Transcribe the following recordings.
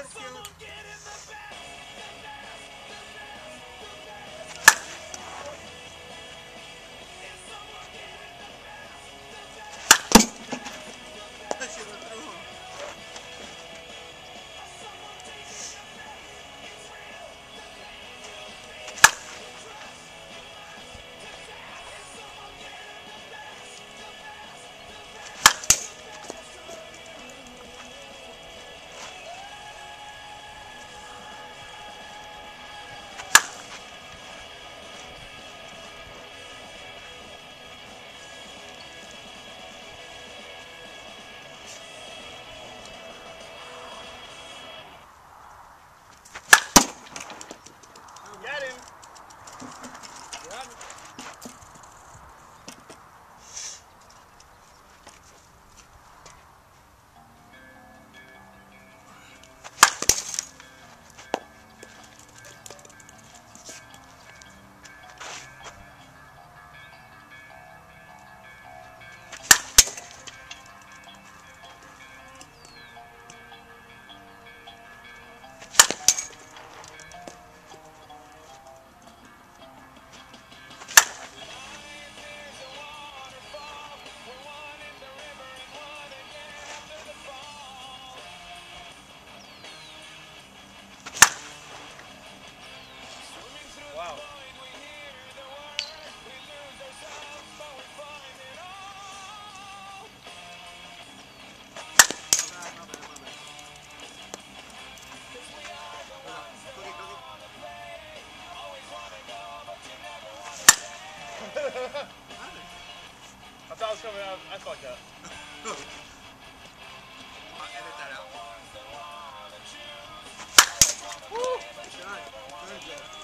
Get him! Got him. Wow. I thought it was coming out. I fucked up. I'll edit that out. Woo! Good shot. Good job.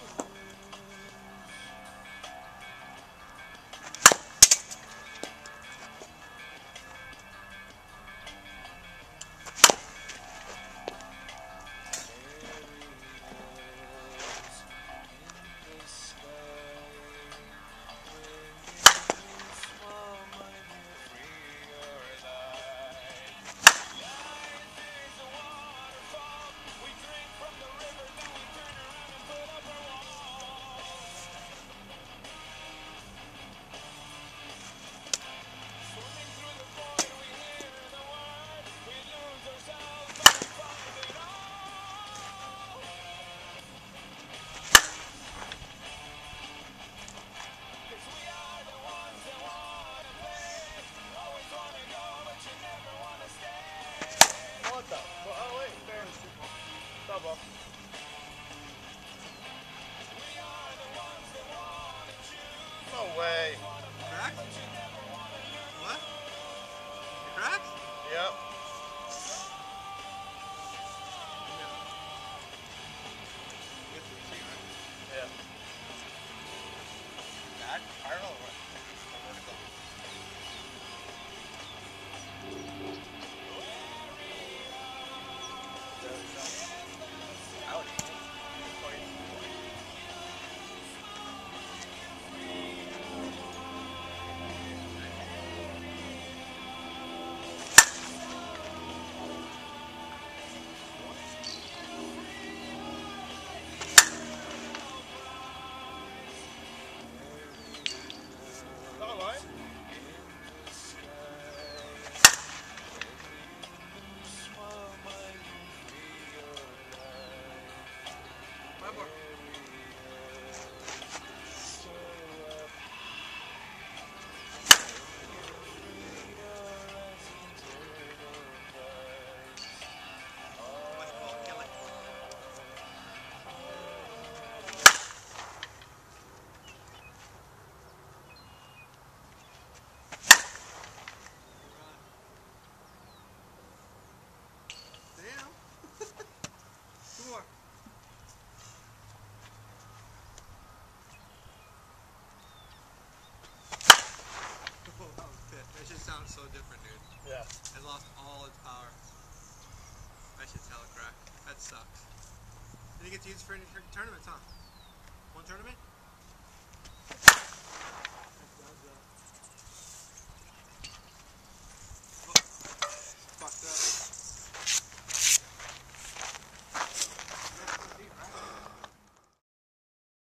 What the? Oh, wait. Fair. Double. No way. Cracked? What? You cracked? Yep. Yeah. Bad? Spiral or what? Vertical? Ouch. Not line? One more. Kill it. Damn. Two more. Oh, that was pit. That shit sounds so different, dude. Yeah. It lost all its power. That shit's hella cracked. That sucks. Then you get to use it for tournaments, huh? One tournament?